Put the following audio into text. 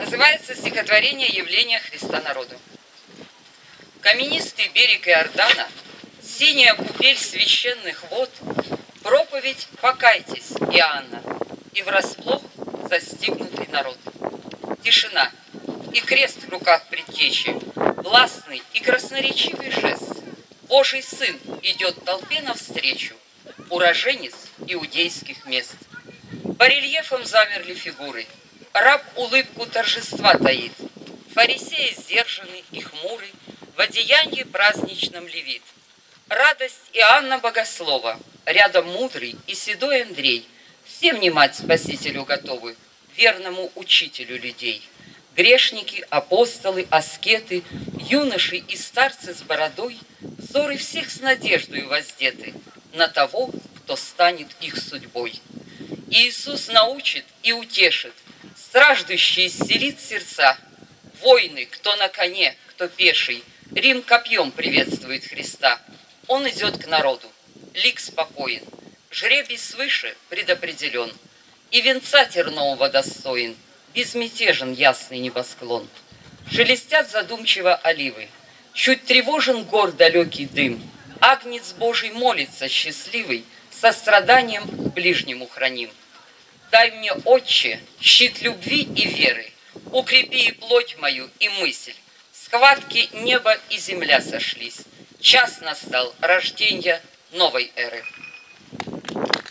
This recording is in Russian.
Называется стихотворение «Явление Христа народу». Каменистый берег Иордана, синяя купель священных вод, проповедь «Покайтесь» Иоанна, и врасплох застигнутый народ. Тишина и крест в руках предтечи, властный и красноречивый жест. Божий Сын идет толпе навстречу, уроженец иудейских мест. По рельефам замерли фигуры, раб улыбку торжества таит, фарисеи сдержанный и хмурый, в одеянии праздничном левит. Радость Иоанна Богослова, рядом мудрый и седой Андрей, все внимать Спасителю готовы, верному учителю людей. Грешники, апостолы, аскеты, юноши и старцы с бородой, взоры всех с надеждою воздеты на того, кто станет их судьбой. Иисус научит и утешит, страждущий исцелит сердца. Войны, кто на коне, кто пеший, Рим копьем приветствует Христа. Он идет к народу, лик спокоен, жребий свыше предопределен, и венца тернового достоин, безмятежен ясный небосклон. Шелестят задумчиво оливы, чуть тревожен гор далекий дым. Агнец Божий молится счастливый, состраданием к ближнему храним. Дай мне, Отче, щит любви и веры, укрепи и плоть мою, и мысль. Схватки небо и земля сошлись. Час настал рождения новой эры.